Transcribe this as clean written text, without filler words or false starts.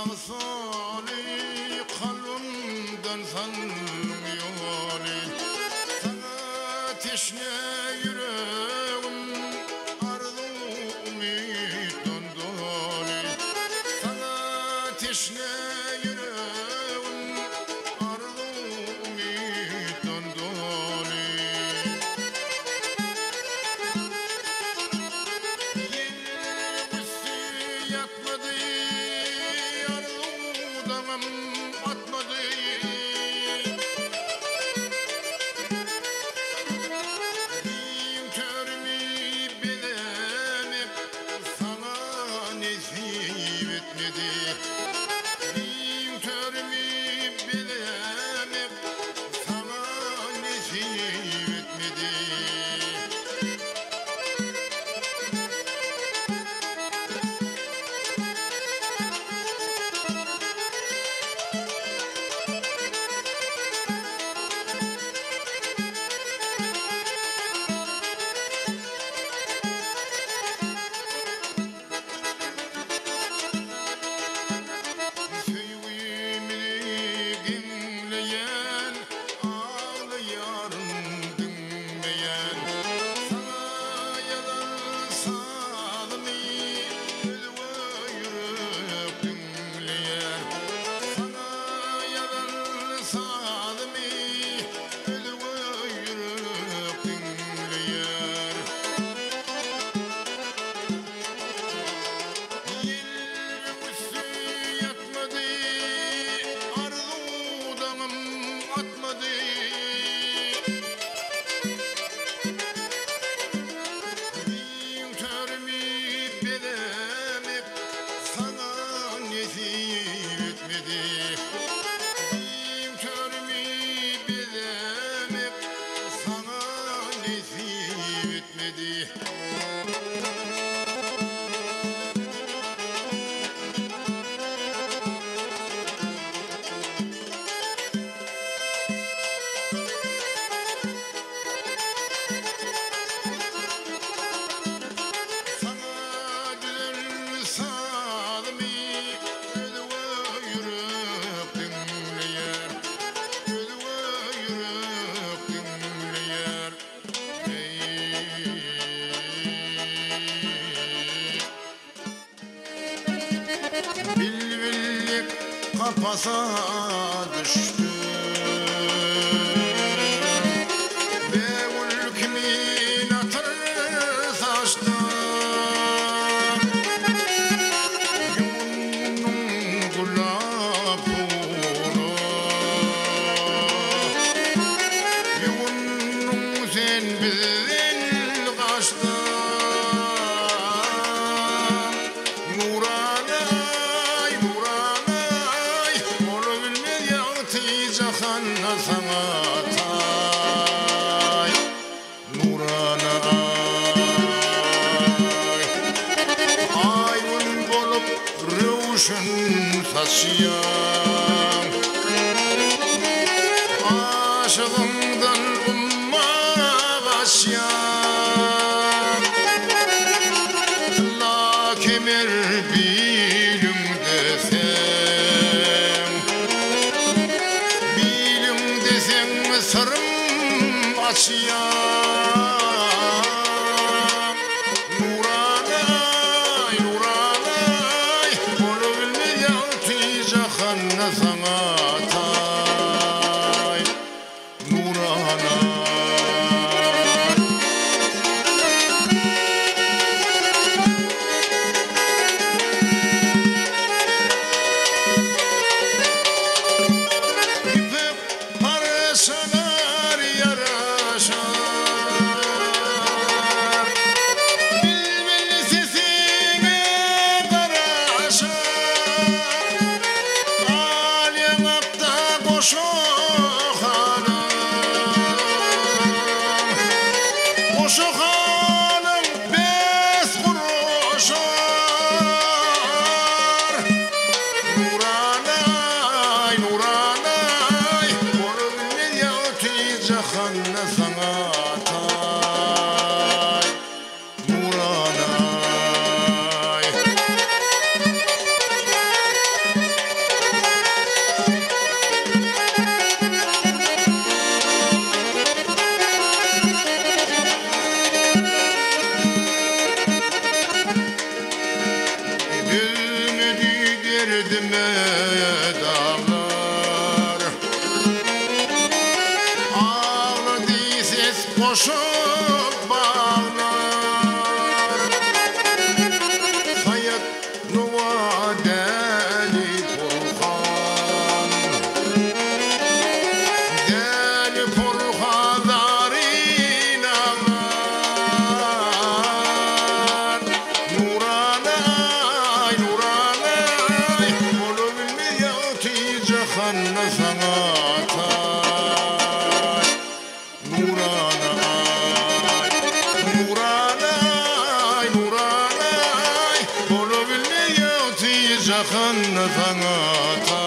sağsali kalbimden sanmıyoli sana teşne yüreğim arzu umut dondoli sana teşne yüreğim arzu umut dondoli Bilbillik kapasa düştü Bevul kimin atır saçtı Yunun gulap ulu Yunun sen bizden kaçtı Canna sana tay Nurana ayın bolup ruşun taşıyan aşığımdan ummaşyan la kemer bilim desem sırrım açıyan Nuranay, Nuranay Onu bilmeyen ticahanna sana tay Nuranay Sanar yaraşan derdime dağlar. Ağladı ses koşup bağlar. Hayat nuvadeli Burhan, deli Burhan'ların ağlar. Nuranay, Nuranay, onu bilmiyor cihanna sana tay. Nuranay, Nuranay, Nuranay, onu bilmiyor cihanna sana tay.